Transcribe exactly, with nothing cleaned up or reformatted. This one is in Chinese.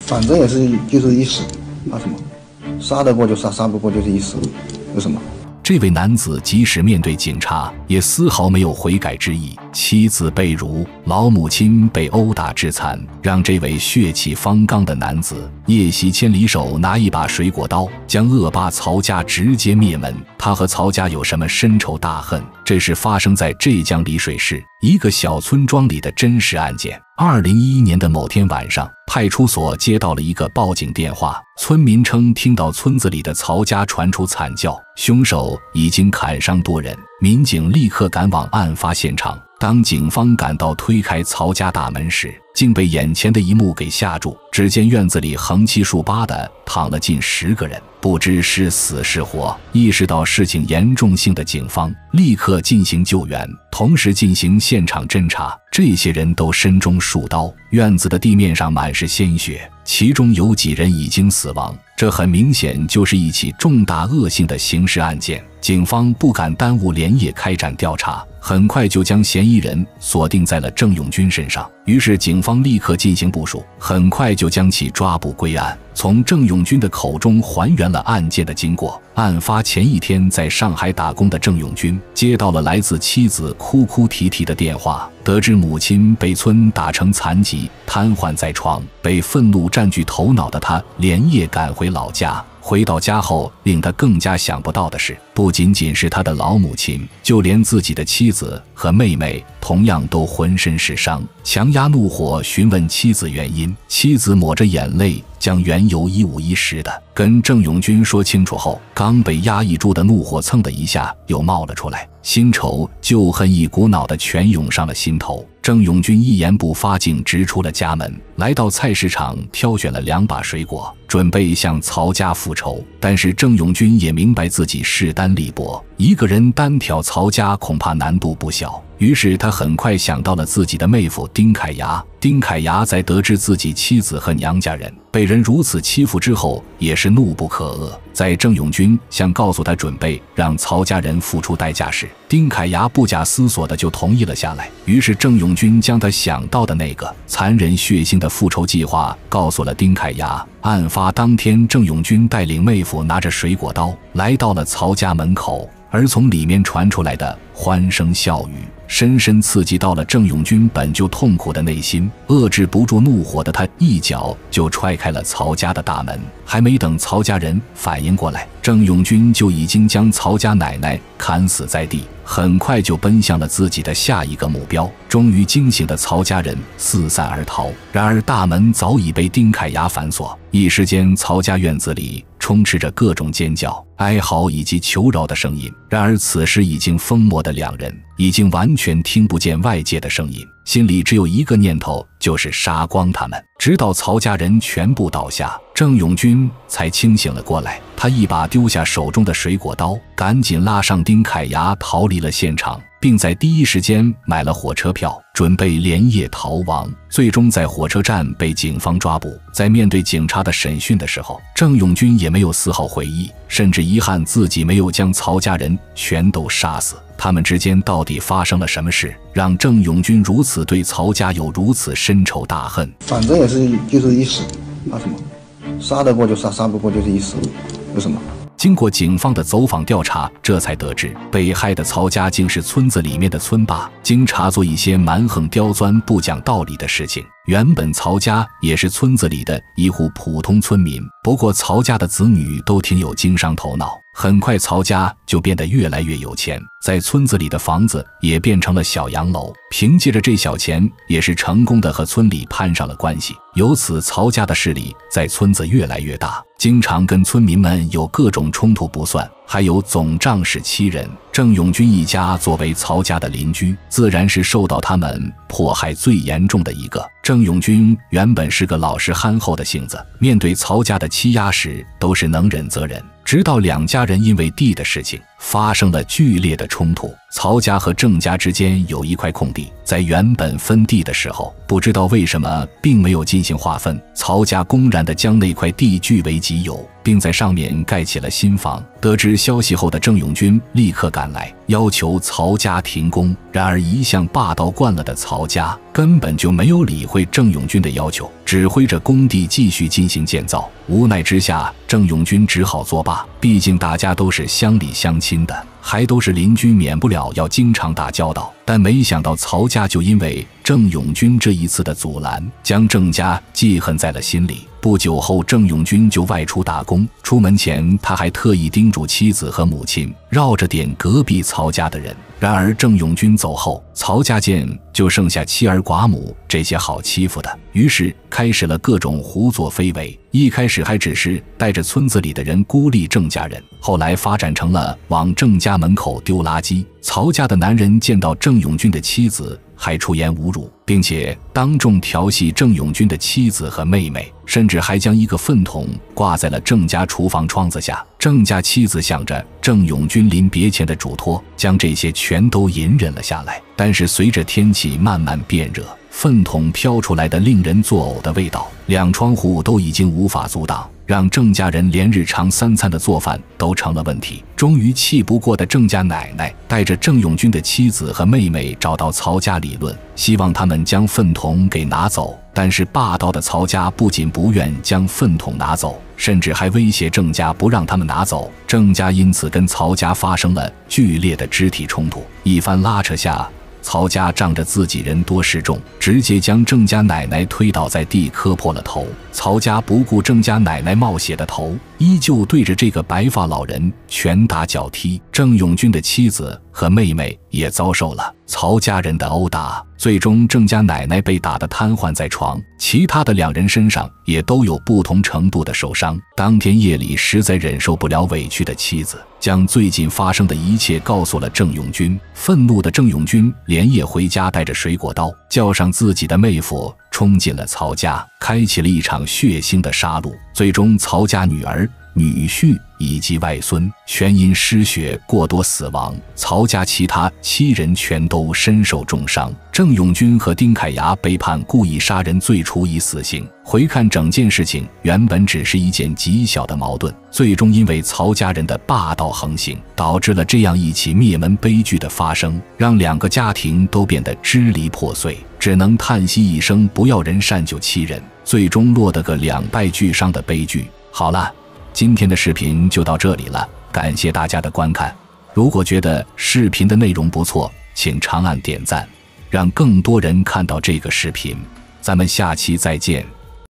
反正也是就是一死，怕什么？杀得过就杀，杀不过就是一死，有什么？ 这位男子即使面对警察，也丝毫没有悔改之意。妻子被辱，老母亲被殴打致残，让这位血气方刚的男子夜袭千里手，拿一把水果刀将恶霸曹家直接灭门。他和曹家有什么深仇大恨？这是发生在浙江丽水市一个小村庄里的真实案件。二零一一年的某天晚上，派出所接到了一个报警电话，村民称听到村子里的曹家传出惨叫，凶手已经砍伤多人。民警立刻赶往案发现场，当警方赶到推开曹家大门时，竟被眼前的一幕给吓住。只见院子里横七竖八的躺了近十个人，不知是死是活。意识到事情严重性的警方立刻进行救援，同时进行现场侦查。这些人都身中数刀，院子的地面上满是鲜血，其中有几人已经死亡。这很明显就是一起重大恶性的刑事案件。警方不敢耽误，连夜开展调查，很快就将嫌疑人锁定在了郑永军身上。于是警方立刻进行部署，很快就将其抓捕归案。从郑永军的口中还原了案件的经过。案发前一天在上海打工的郑永军接到了来自妻子哭哭啼啼的电话，得知母亲被村打成残疾，瘫痪在床。被愤怒占据头脑的他连夜赶回老家。回到家后，令他更加想不到的是，不仅仅是他的老母亲，就连自己的妻子和妹妹同样都浑身是伤。强压怒火询问妻子原因，妻子抹着眼泪将缘由一五一十的跟郑永军说清楚后，刚被压抑住的怒火蹭的一下又冒了出来，新仇旧恨一股脑的全涌上了心头。郑永军一言不发，竟直出了家门，来到菜市场挑选了两把水果，准备向曹家复仇。但是郑永军也明白自己势单力薄，一个人单挑曹家恐怕难度不小。于是他很快想到了自己的妹夫丁凯牙。丁凯牙在得知自己妻子和娘家人被人如此欺负之后，也是怒不可遏。在郑永军想告诉他准备让曹家人付出代价时，丁凯牙不假思索的就同意了下来。于是郑永军将他想到的那个残忍血腥的复仇计划告诉了丁凯牙。案发当天，郑永军带领妹夫拿着水果刀来到了曹家门口，而从里面传出来的欢声笑语深深刺激到了郑永军本就痛苦的内心，遏制不住怒火的他一脚就踹开了曹家的大门。还没等曹家人反应过来，郑永军就已经将曹家奶奶砍死在地，很快就奔向了自己的下一个目标。终于惊醒的曹家人四散而逃，然而大门早已被丁凯牙反锁。一时间，曹家院子里充斥着各种尖叫、哀嚎以及求饶的声音。然而此时已经疯魔的两人已经完全听不见外界的声音，心里只有一个念头，就是杀光他们。直到曹家人全部倒下，郑永军才清醒了过来。他一把丢下手中的水果刀，赶紧拉上丁凯牙逃离了现场，并在第一时间买了火车票，准备连夜逃亡。最终在火车站被警方抓捕。在面对警察的审讯的时候，郑永军也没有丝毫悔意，甚至遗憾自己没有将曹家人全都杀死。他们之间到底发生了什么事，让郑永军如此对曹家有如此深仇大恨？ 反正也是就是一死，怕什么？杀得过就杀，杀不过就是一死，有什么？ 经过警方的走访调查，这才得知被害的曹家竟是村子里面的村霸，经常做一些蛮横刁钻、不讲道理的事情。原本曹家也是村子里的一户普通村民，不过曹家的子女都挺有经商头脑，很快曹家就变得越来越有钱，在村子里的房子也变成了小洋楼。凭借着这小钱，也是成功的和村里攀上了关系，由此曹家的势力在村子越来越大，经常跟村民们有各种冲突不算，还有总仗势欺人。郑永军一家作为曹家的邻居，自然是受到他们迫害最严重的一个。郑永军原本是个老实憨厚的性子，面对曹家的欺压时都是能忍则忍，直到两家人因为地的事情发生了剧烈的冲突。曹家和郑家之间有一块空地，在原本分地的时候，不知道为什么并没有进行划分，曹家公然地将那块地据为己有，并在上面盖起了新房。得知消息后的郑永军立刻赶来，要求曹家停工。然而一向霸道惯了的曹家根本就没有理会郑永军的要求，指挥着工地继续进行建造。无奈之下，郑永军只好作罢，毕竟大家都是乡里乡亲的，还都是邻居，免不了要经常打交道。但没想到曹家就因为郑永军这一次的阻拦，将郑家记恨在了心里。不久后，郑永军就外出打工，出门前他还特意叮嘱妻子和母亲绕着点隔壁曹家的人。然而郑永军走后，曹家见就剩下妻儿寡母这些好欺负的，于是开始了各种胡作非为。一开始还只是带着村子里的人孤立郑家人，后来发展成了往郑家门口丢垃圾。曹家的男人见到郑永军的妻子，还出言侮辱，并且当众调戏郑永军的妻子和妹妹，甚至还将一个粪桶挂在了郑家厨房窗子下。郑家妻子想着郑永军临别前的嘱托，将这些全都隐忍了下来。但是随着天气慢慢变热，粪桶飘出来的令人作呕的味道，两窗户都已经无法阻挡，让郑家人连日常三餐的做饭都成了问题。终于气不过的郑家奶奶带着郑永军的妻子和妹妹找到曹家理论，希望他们将粪桶给拿走。但是霸道的曹家不仅不愿将粪桶拿走，甚至还威胁郑家不让他们拿走。郑家因此跟曹家发生了剧烈的肢体冲突。一番拉扯下，曹家仗着自己人多势众，直接将郑家奶奶推倒在地，磕破了头。曹家不顾郑家奶奶冒血的头，依旧对着这个白发老人拳打脚踢。郑永军的妻子和妹妹也遭受了曹家人的殴打，最终郑家奶奶被打得瘫痪在床，其他的两人身上也都有不同程度的受伤。当天夜里，实在忍受不了委屈的妻子将最近发生的一切告诉了郑永军。愤怒的郑永军连夜回家，带着水果刀，叫上自己的妹夫，冲进了曹家，开启了一场血腥的杀戮。最终曹家女儿、女婿以及外孙全因失血过多死亡，曹家其他七人全都身受重伤。郑永军和丁凯牙被判故意杀人罪，处以死刑。回看整件事情，原本只是一件极小的矛盾，最终因为曹家人的霸道横行，导致了这样一起灭门悲剧的发生，让两个家庭都变得支离破碎，只能叹息一声不要人善救七人，最终落得个两败俱伤的悲剧。好了，今天的视频就到这里了，感谢大家的观看。如果觉得视频的内容不错，请长按点赞，让更多人看到这个视频。咱们下期再见。